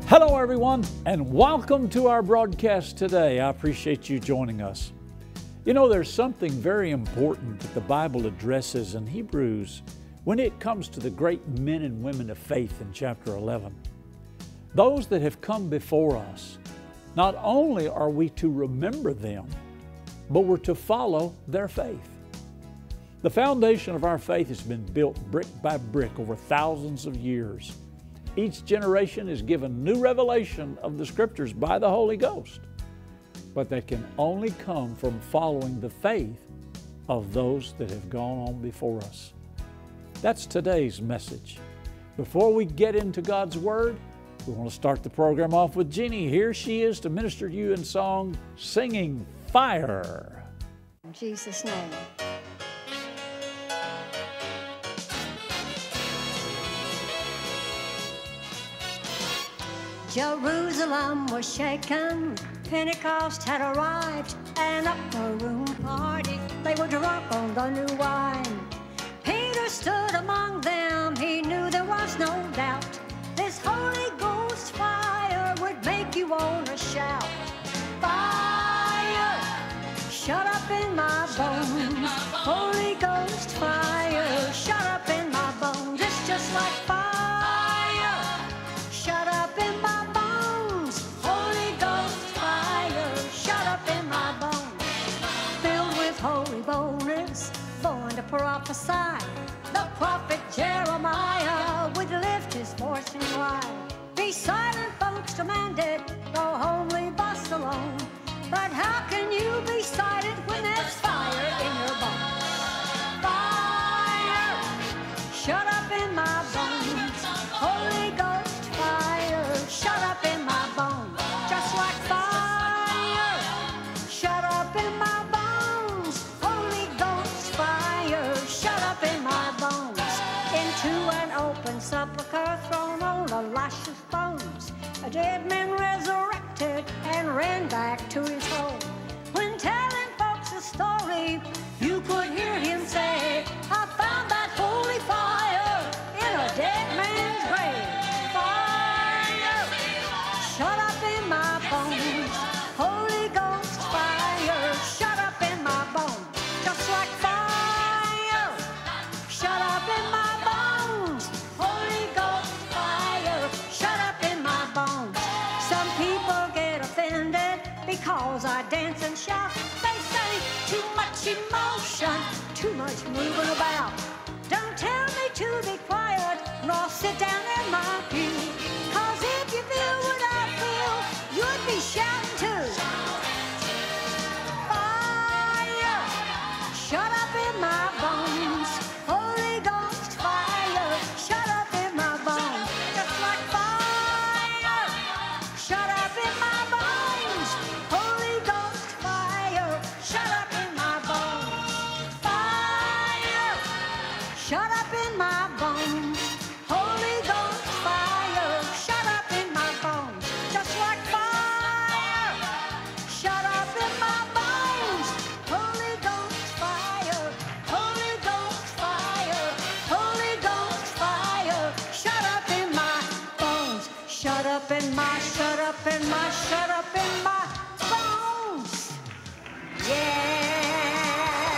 Hello, everyone, and welcome to our broadcast today. I appreciate you joining us. You know, there's something very important that the Bible addresses in Hebrews when it comes to the great men and women of faith in chapter 11. Those that have come before us, not only are we to remember them, but we're to follow their faith. The foundation of our faith has been built brick by brick over thousands of years. Each generation is given new revelation of the Scriptures by the Holy Ghost, but they can only come from following the faith of those that have gone on before us. That's today's message. Before we get into God's Word, we want to start the program off with Jeannie. Here she is to minister to you in song, Singing Fire. In Jesus' name. Jerusalem was shaken, Pentecost had arrived, an upper room party, they were drunk on the new wine. Peter stood among them, he knew there was no doubt, this Holy Ghost fire would make you want to shout. Fire, shut up in my bones, Holy Ghost fire, shut up in my bones, it's just like fire. Prophesy. The prophet Jeremiah would lift his voice and cry. Be silent, folks demanded, go home, leave us alone. But how can you be silent when there's fire in your bones? Fire, shut up in my bones. Holy Ghost fire, shut up in my bones. Just like fire, shut up in my bones. Holy Ghost fire, shut up in my bones. Into an open sepulchre thrown on Elisha's bones, a dead man resurrected and ran back to his home. When telling folks the story, you could hear him say, I found that holy fire in a dead man's grave. Fire, shut up in my bones. Holy Ghost fire, shut up in my bones. Just like fire, shut up in my bones. Holy Ghost fire, shut up in my bones. Some people get offended because I dance and shout. They say too much emotion, too much moving about. Don't tell me to be quiet, nor sit down in my pew. 'Cause if you feel what I feel, you'd be shouting too. Fire, shut up in my bones. Holy Ghost fire, shut up in my bones. Just like fire, shut up in my bones. Holy Ghost fire, shut up in my bones. Fire, shut up in my bones. Holy Ghost fire, shut up in my bones. Just like fire, shut up in my bones. Holy Ghost fire, Holy Ghost fire, Holy Ghost fire, shut up in my bones. Shut up in my, shut up in my, shut up in my bones. Yeah.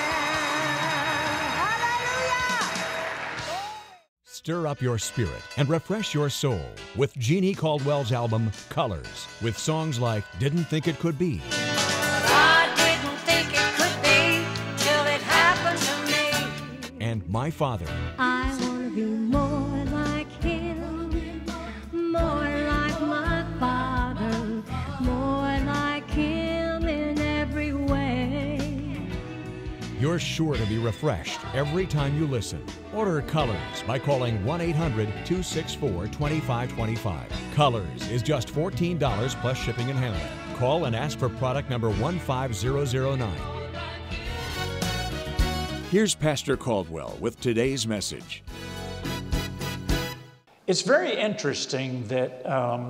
Hallelujah. Stir up your spirit and refresh your soul with Jeannie Caldwell's album, Colors, with songs like Didn't Think It Could Be, I didn't think it could be till it happened to me. and My Father. I want to be more like him, more like my father, more like him in every way. You're sure to be refreshed every time you listen. Order Colors by calling 1-800-264-2525. Colors is just $14 plus shipping and handling. Call and ask for product number 15009. Here's Pastor Caldwell with today's message. It's very interesting that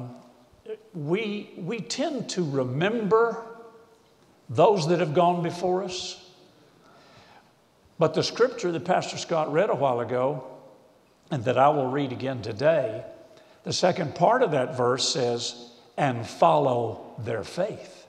we tend to remember those that have gone before us. But the scripture that Pastor Scott read a while ago, and that I will read again today, The second part of that verse says, and follow their faith.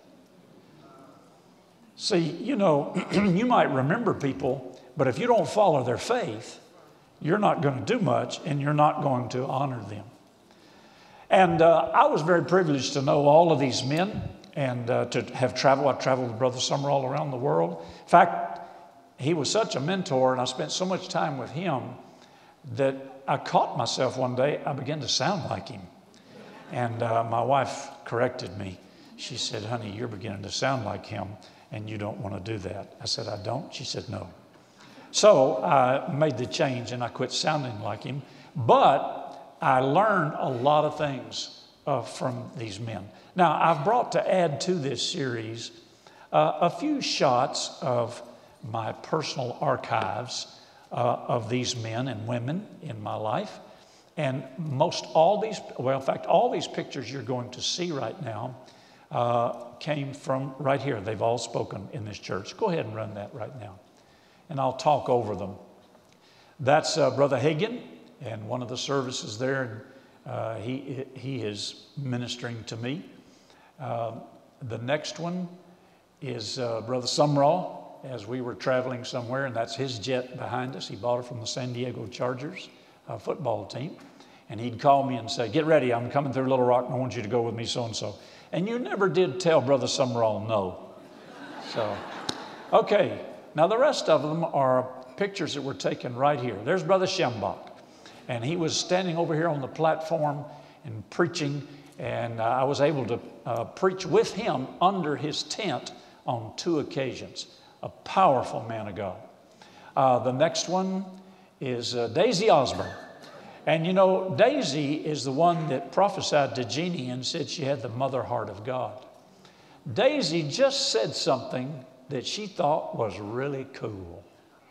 See, you know, you might remember people, but if you don't follow their faith, you're not going to do much and you're not going to honor them. And I was very privileged to know all of these men and to have traveled. I traveled with Brother Summerall all around the world. In fact, he was such a mentor and I spent so much time with him that I caught myself one day, I began to sound like him. And my wife corrected me. She said, honey, you're beginning to sound like him and you don't want to do that. I said, I don't? She said, no. So I made the change and I quit sounding like him. But I learned a lot of things from these men. Now, I've brought to add to this series a few shots of my personal archives of these men and women in my life. And all these pictures you're going to see right now came from right here. They've all spoken in this church. Go ahead and run that right now. And I'll talk over them. That's Brother Hagin, and one of the services there, he is ministering to me. The next one is Brother Summerall, as we were traveling somewhere, and that's his jet behind us. He bought it from the San Diego Chargers football team. And he'd call me and say, get ready, I'm coming through Little Rock and I want you to go with me so-and-so. And you never did tell Brother Summerall no. So, okay. Now the rest of them are pictures that were taken right here. There's Brother Schembach. And he was standing over here on the platform and preaching. And I was able to preach with him under his tent on 2 occasions. A powerful man of God. The next one is Daisy Osborne. And you know, Daisy is the one that prophesied to Jeannie and said she had the mother heart of God. Daisy just said something that she thought was really cool.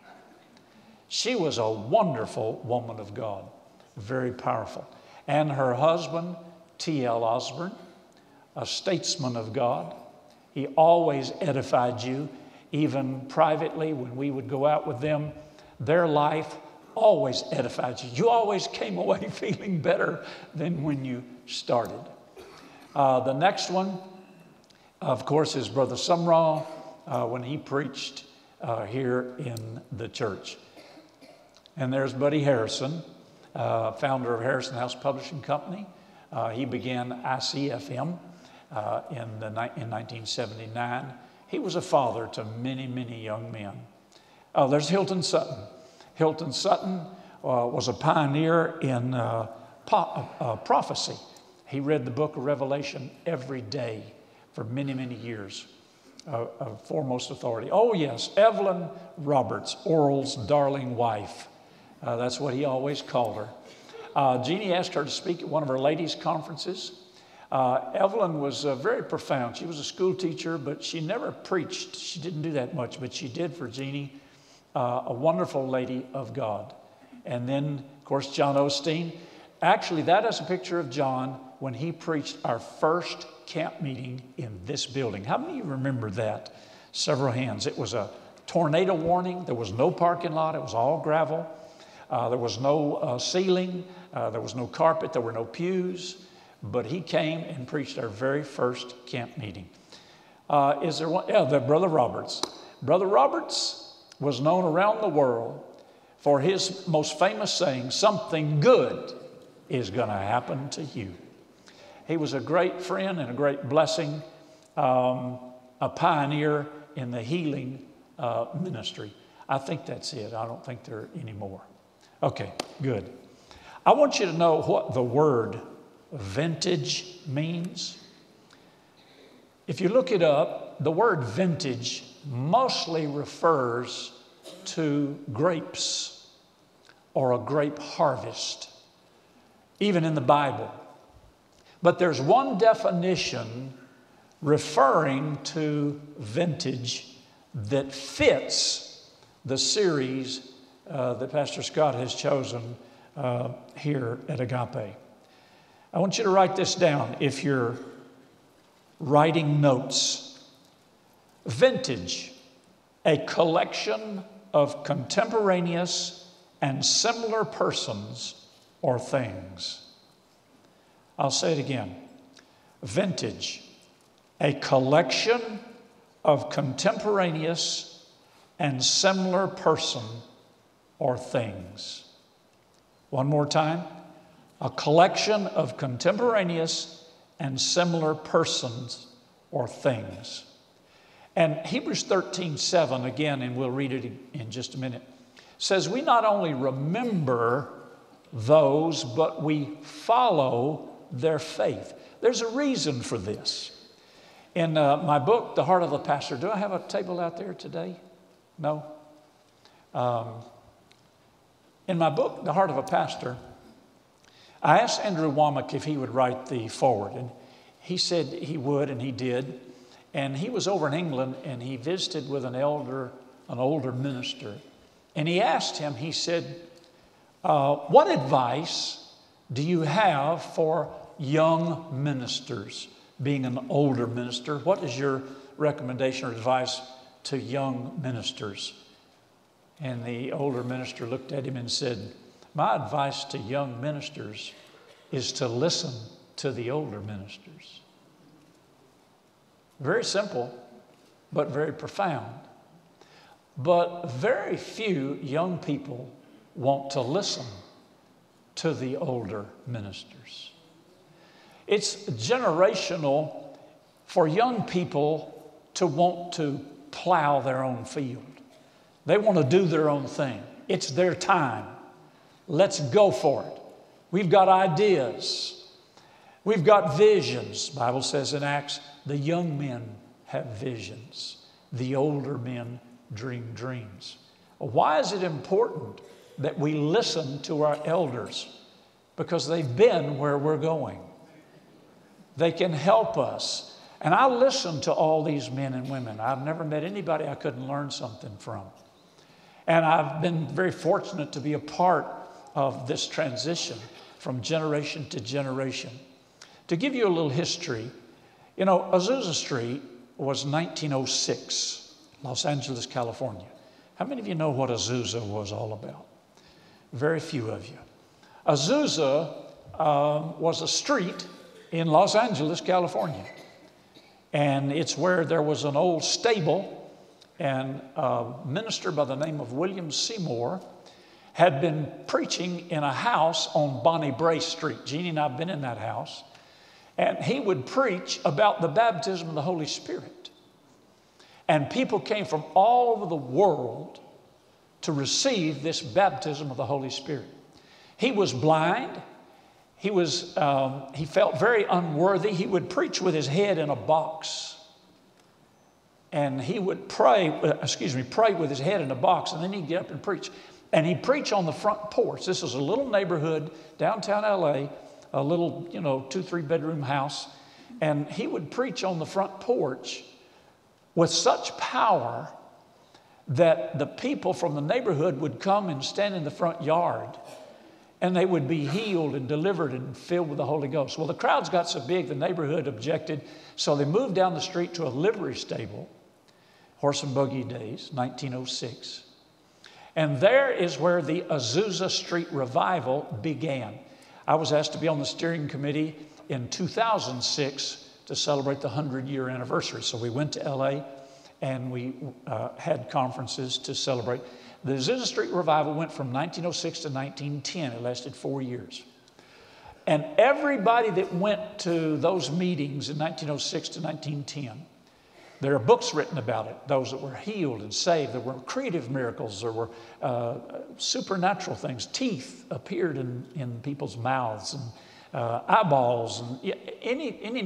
She was a wonderful woman of God, very powerful. And her husband, T.L. Osborne, a statesman of God. He always edified you, even privately when we would go out with them. Their life always edified you. You always came away feeling better than when you started. The next one, of course, is Brother Summerall when he preached here in the church. And there's Buddy Harrison, founder of Harrison House Publishing Company. He began ICFM in 1979. He was a father to many, many young men. There's Hilton Sutton. Hilton Sutton was a pioneer in prophecy. He read the book of Revelation every day for many, many years. Foremost authority. Oh yes, Evelyn Roberts, Oral's darling wife. That's what he always called her. Jeannie asked her to speak at one of her ladies' conferences. Evelyn was very profound. She was a school teacher, but she never preached. She didn't do that much, but she did for Jeannie. A wonderful lady of God. And then, of course, John Osteen. Actually, that is a picture of John when he preached our first camp meeting in this building. How many of you remember that? Several hands. It was a tornado warning. There was no parking lot. It was all gravel. There was no ceiling. There was no carpet. There were no pews. But he came and preached our very first camp meeting. Is there one? Yeah, Brother Roberts. Brother Roberts was known around the world for his most famous saying, something good is going to happen to you. He was a great friend and a great blessing, a pioneer in the healing ministry. I think that's it. I don't think there are any more. Okay, good. I want you to know what the word vintage means. If you look it up, the word vintage mostly refers to grapes or a grape harvest, even in the Bible. But there's one definition referring to vintage that fits the series that Pastor Scott has chosen here at Agape. I want you to write this down if you're writing notes. Vintage, a collection of contemporaneous and similar persons or things. I'll say it again. Vintage, a collection of contemporaneous and similar person or things. One more time. A collection of contemporaneous and similar persons or things. And Hebrews 13:7 again, and we'll read it in just a minute, says we not only remember those, but we follow their faith. There's a reason for this. In my book, The Heart of a Pastor, do I have a table out there today? No? In my book, The Heart of a Pastor, I asked Andrew Womack if he would write the foreword, and he said he would, and he did. And he was over in England, and he visited with an older minister. And he asked him, he said, what advice do you have for young ministers? Being an older minister, what is your recommendation or advice to young ministers? And the older minister looked at him and said, my advice to young ministers is to listen to the older ministers. Very simple, but very profound. But very few young people want to listen to the older ministers. It's generational for young people to want to plow their own field. They want to do their own thing. It's their time. Let's go for it. We've got ideas. We've got visions. The Bible says in Acts, the young men have visions. The older men dream dreams. Why is it important that we listen to our elders? Because they've been where we're going. They can help us. And I listen to all these men and women. I've never met anybody I couldn't learn something from. And I've been very fortunate to be a part of this transition from generation to generation. To give you a little history, you know, Azusa Street was 1906, Los Angeles, California. How many of you know what Azusa was all about? Very few of you. Azusa was a street in Los Angeles, California. And it's where there was an old stable, and a minister by the name of William Seymour had been preaching in a house on Bonnie Brae Street. Jeannie and I have been in that house. And he would preach about the baptism of the Holy Spirit. And people came from all over the world to receive this baptism of the Holy Spirit. He was blind. He felt very unworthy. He would preach with his head in a box. And he would pray with his head in a box, and then he'd get up and preach. And he'd preach on the front porch. This is a little neighborhood, downtown LA, a little, 2-3 bedroom house. And he would preach on the front porch with such power that the people from the neighborhood would come and stand in the front yard, and they would be healed and delivered and filled with the Holy Ghost. Well, the crowds got so big, the neighborhood objected, so they moved down the street to a livery stable, horse and buggy days, 1906. And there is where the Azusa Street revival began. I was asked to be on the steering committee in 2006 to celebrate the 100-year anniversary. So we went to LA and we had conferences to celebrate. The Azusa Street revival went from 1906 to 1910. It lasted 4 years. And everybody that went to those meetings in 1906 to 1910, there are books written about it, those that were healed and saved. There were creative miracles. There were supernatural things. Teeth appeared in people's mouths, and eyeballs, and any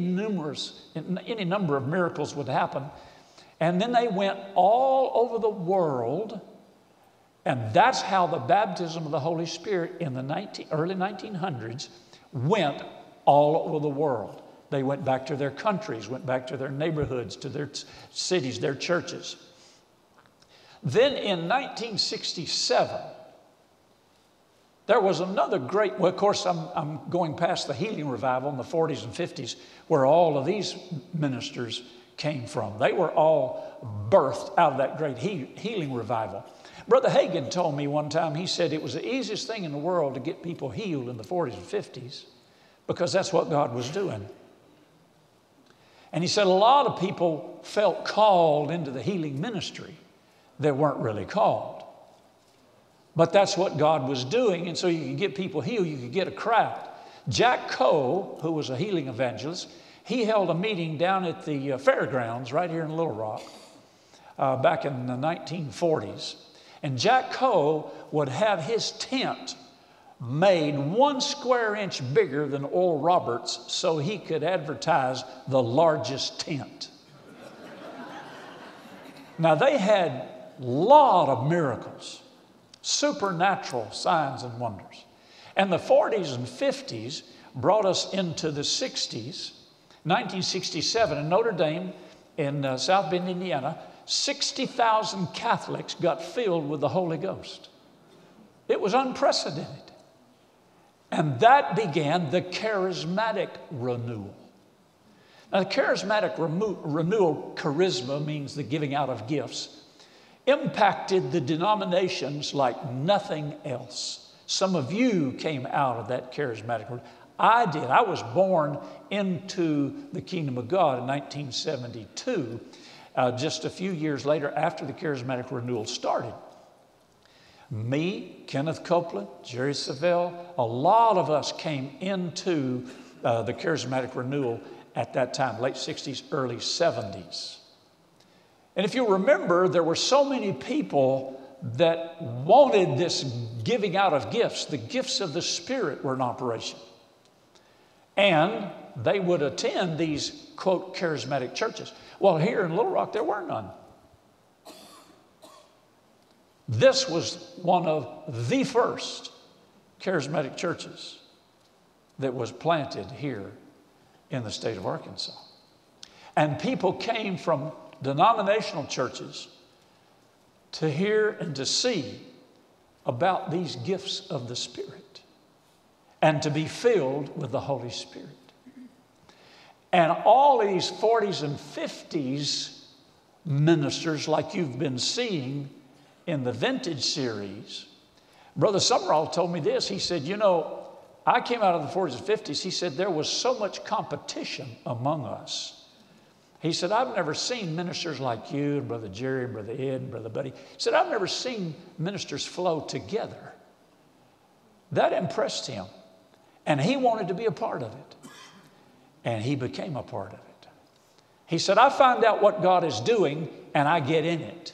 number of miracles would happen. And then they went all over the world, and that's how the baptism of the Holy Spirit in the early 1900s went all over the world. They went back to their countries, went back to their neighborhoods, to their cities, their churches. Then in 1967, there was another great, well, of course, I'm going past the healing revival in the 40s and 50s, where all of these ministers came from. They were all birthed out of that great healing revival. Brother Hagin told me one time, he said it was the easiest thing in the world to get people healed in the 40s and 50s because that's what God was doing. And he said a lot of people felt called into the healing ministry that weren't really called. But that's what God was doing, and so you could get people healed, you could get a crowd. Jack Coe, who was a healing evangelist, he held a meeting down at the fairgrounds right here in Little Rock back in the 1940s. And Jack Coe would have his tent made 1 square inch bigger than Oral Roberts so he could advertise the largest tent. Now, they had a lot of miracles, supernatural signs and wonders. And the 40s and 50s brought us into the 60s. 1967 in Notre Dame in South Bend, Indiana, 60,000 Catholics got filled with the Holy Ghost. It was unprecedented. And that began the charismatic renewal. Now, the charismatic renewal, charisma means the giving out of gifts, impacted the denominations like nothing else. Some of you came out of that charismatic renewal. I did. I was born into the kingdom of God in 1972, just a few years later after the charismatic renewal started. Me, Kenneth Copeland, Jerry Savelle, a lot of us came into the charismatic renewal at that time, late 60s, early 70s. And if you remember, there were so many people that wanted this giving out of gifts. The gifts of the Spirit were in operation. And they would attend these, quote, charismatic churches. Well, here in Little Rock, there were none. This was one of the first charismatic churches that was planted here in the state of Arkansas. And people came from denominational churches to hear and to see about these gifts of the Spirit and to be filled with the Holy Spirit. And all these 40s and 50s ministers, like you've been seeing in the Vintage series, Brother Summerall told me this. He said, you know, I came out of the 40s and 50s. He said, there was so much competition among us. He said, I've never seen ministers like you and Brother Jerry and Brother Ed and Brother Buddy. He said, I've never seen ministers flow together. That impressed him. And he wanted to be a part of it. And he became a part of it. He said, I find out what God is doing and I get in it.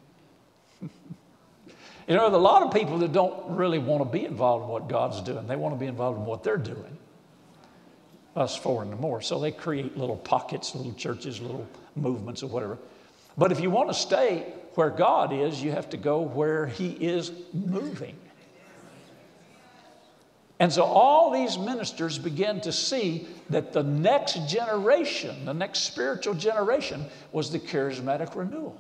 You know, there are a lot of people that don't really want to be involved in what God's doing. They want to be involved in what they're doing. Us four and more. So they create little pockets, little churches, little movements or whatever. But if you want to stay where God is, you have to go where He is moving. And so all these ministers began to see that the next generation, the next spiritual generation, was the charismatic renewal.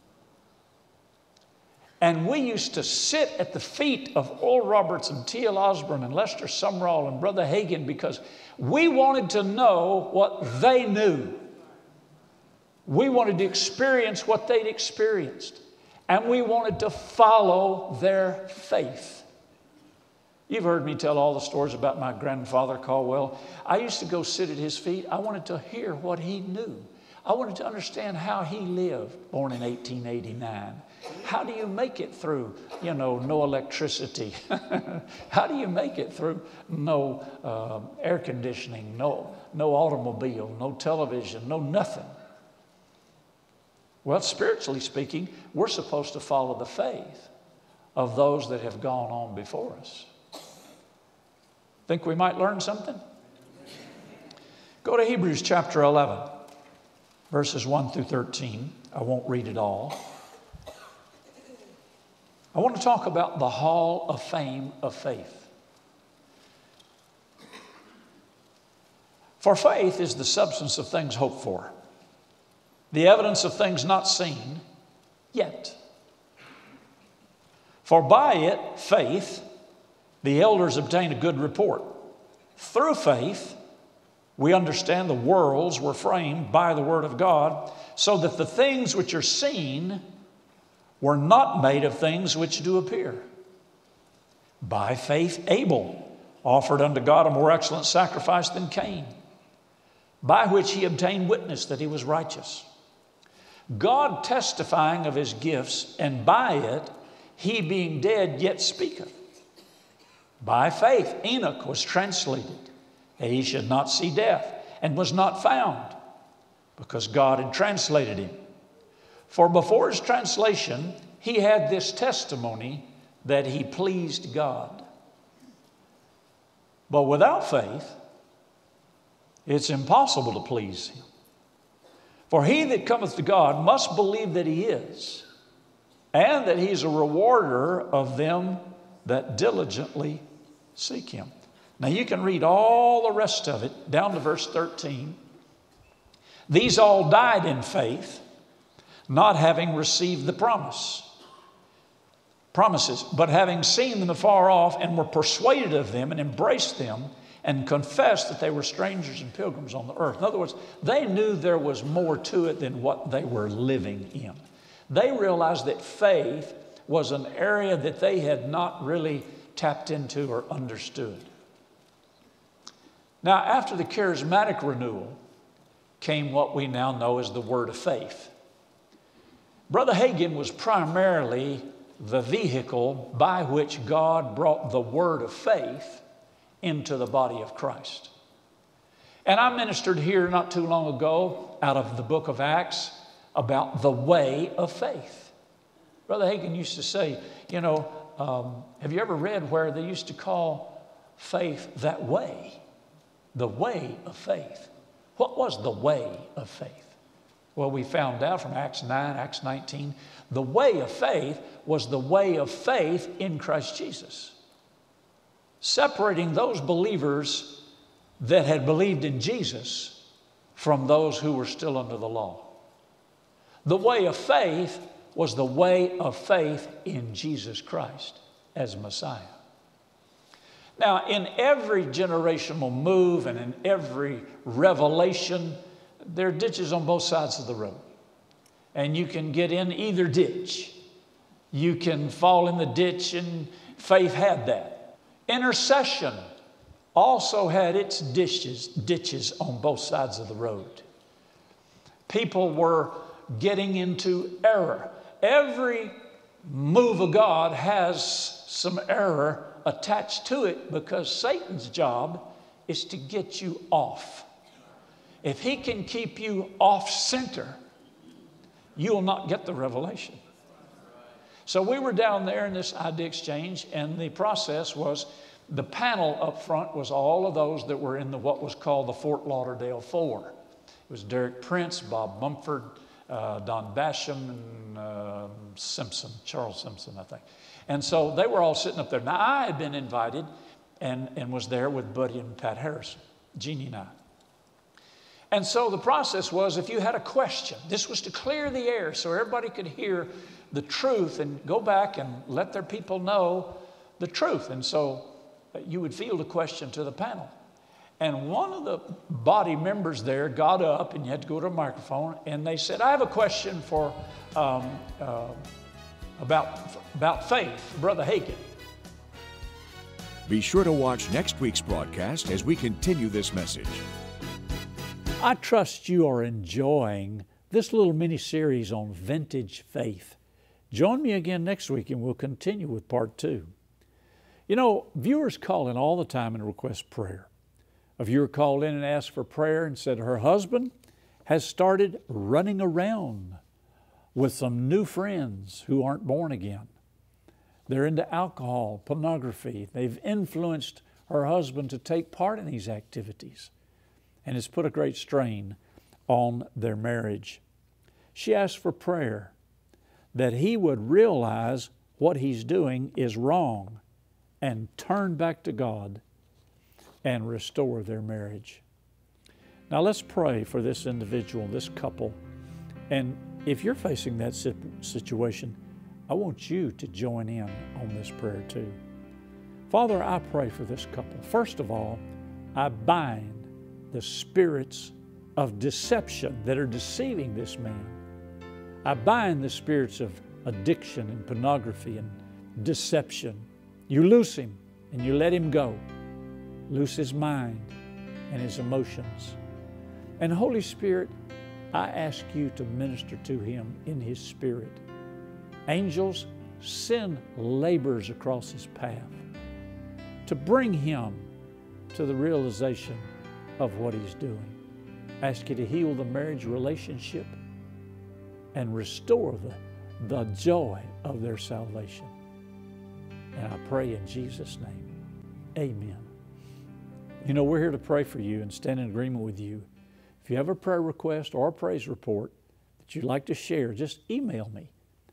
And we used to sit at the feet of Oral Roberts and T.L. Osborne and Lester Sumrall and Brother Hagin because we wanted to know what they knew. We wanted to experience what they'd experienced. And we wanted to follow their faith. You've heard me tell all the stories about my grandfather, Caldwell. I used to go sit at his feet. I wanted to hear what he knew. I wanted to understand how he lived, born in 1889. How do you make it through, no electricity? How do you make it through no air conditioning, no automobile, no television, no nothing? Well, spiritually speaking, we're supposed to follow the faith of those that have gone on before us. Think we might learn something? Go to Hebrews chapter 11, verses 1 through 13. I won't read it all. I want to talk about the Hall of Fame of faith. For faith is the substance of things hoped for, the evidence of things not seen yet. For by it, faith, the elders obtained a good report. Through faith, we understand the worlds were framed by the word of God, so that the things which are seen were not made of things which do appear. By faith, Abel offered unto God a more excellent sacrifice than Cain, by which he obtained witness that he was righteous, God testifying of his gifts, and by it he being dead yet speaketh. By faith Enoch was translated, that he should not see death, and was not found, because God had translated him. For before his translation he had this testimony, that he pleased God. But without faith it's impossible to please him. For he that cometh to God must believe that he is, and that he's a rewarder of them that diligently seek him. Now you can read all the rest of it down to verse 13. These all died in faith, not having received the promises, but having seen them afar off, and were persuaded of them, and embraced them, and confessed that they were strangers and pilgrims on the earth. In other words, they knew there was more to it than what they were living in. They realized that faith was an area that they had not really tapped into or understood. Now, after the charismatic renewal came what we now know as the word of faith. Brother Hagin was primarily the vehicle by which God brought the word of faith into the body of Christ. And I ministered here not too long ago out of the book of Acts about the way of faith. Brother Hagin used to say, have you ever read where they used to call faith that way? The way of faith. What was the way of faith? Well, we found out from Acts 9, Acts 19, the way of faith was the way of faith in Christ Jesus, separating those believers that had believed in Jesus from those who were still under the law. The way of faith was the way of faith in Jesus Christ as Messiah. Now, in every generational move and in every revelation, there are ditches on both sides of the road. And you can get in either ditch. You can fall in the ditch, and faith had that. Intercession also had its ditches on both sides of the road. People were getting into error. Every move of God has some error attached to it, because Satan's job is to get you off. If he can keep you off center, you will not get the revelation. So we were down there in this idea exchange, and the process was the panel up front was all of those that were in what was called the Fort Lauderdale Four. It was Derek Prince, Bob Mumford, Don Basham, and Charles Simpson, I think. And so they were all sitting up there. Now, I had been invited and was there with Buddy and Pat Harrison, Jeannie and I. And so the process was, if you had a question, this was to clear the air so everybody could hear the truth and go back and let their people know the truth. And so you would field a question to the panel. And one of the body members there got up, and you had to go to a microphone, and they said, I have a question for about faith, Brother Hagin. Be sure to watch next week's broadcast as we continue this message. I trust you are enjoying this little mini-series on vintage faith. Join me again next week, and we'll continue with part 2. Viewers call in all the time and request prayer. A viewer called in and asked for prayer and said her husband has started running around with some new friends who aren't born again. They're into alcohol, pornography. They've influenced her husband to take part in these activities, and it's put a great strain on their marriage. She asked for prayer that he would realize what he's doing is wrong and turn back to God and restore their marriage. Now let's pray for this individual, this couple. And if you're facing that situation, I want you to join in on this prayer too. Father, I pray for this couple. First of all, I bind the spirits of deception that are deceiving this man. I bind the spirits of addiction and pornography and deception. You loose him and you let him go. loose his mind and his emotions. And Holy Spirit, I ask you to minister to him in his spirit. Angels, send laborers across his path to bring him to the realization of what he's doing. I ask you to heal the marriage relationship and restore the joy of their salvation. And I pray in Jesus' name, amen. You know, we're here to pray for you and stand in agreement with you. If you have a prayer request or a praise report that you'd like to share, just email me,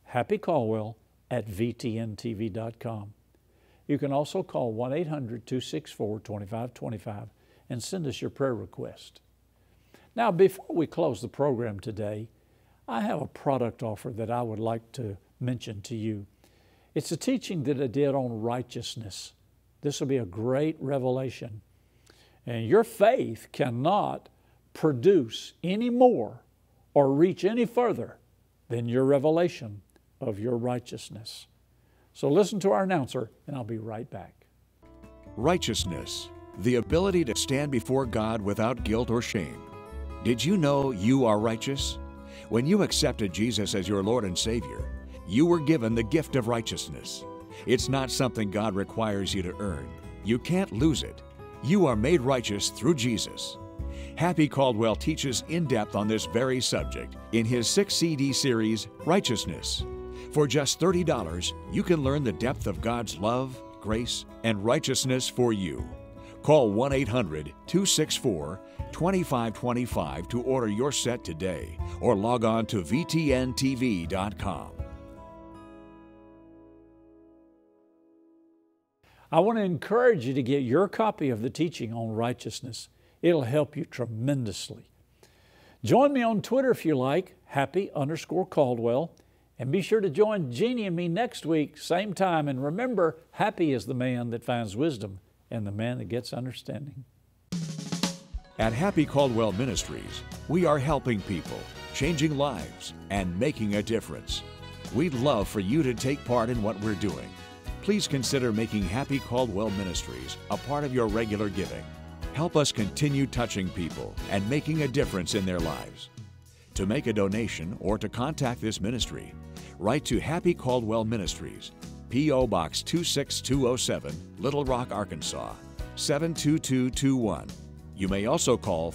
happycaldwell@vtntv.com. You can also call 1-800-264-2525 and send us your prayer request. Now, before we close the program today, I have a product offer that I would like to mention to you. It's a teaching that I did on righteousness. This will be a great revelation. And your faith cannot produce any more or reach any further than your revelation of your righteousness. So listen to our announcer, and I'll be right back. Righteousness, the ability to stand before God without guilt or shame. Did you know you are righteous? When you accepted Jesus as your Lord and Savior, you were given the gift of righteousness. It's not something God requires you to earn. You can't lose it. You are made righteous through Jesus. Happy Caldwell teaches in depth on this very subject in his 6-CD series, Righteousness. For just $30, you can learn the depth of God's love, grace, and righteousness for you. Call 1-800-264-2525 to order your set today or log on to vtntv.com. I want to encourage you to get your copy of the teaching on righteousness. It'll help you tremendously. Join me on Twitter if you like, Happy_Caldwell, and be sure to join Jeannie and me next week, same time. And remember, happy is the man that finds wisdom and the man that gets understanding. At Happy Caldwell Ministries, we are helping people, changing lives, and making a difference. We'd love for you to take part in what we're doing. Please consider making Happy Caldwell Ministries a part of your regular giving. Help us continue touching people and making a difference in their lives. To make a donation or to contact this ministry, write to Happy Caldwell Ministries, P.O. Box 26207, Little Rock, Arkansas, 72221. You may also call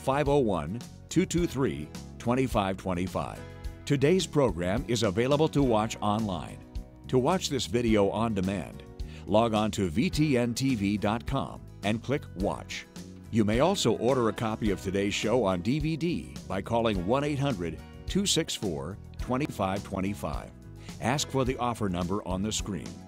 501-223-2525. Today's program is available to watch online. To watch this video on demand, log on to vtntv.com and click Watch. You may also order a copy of today's show on DVD by calling 1-800-264-2525. Ask for the offer number on the screen.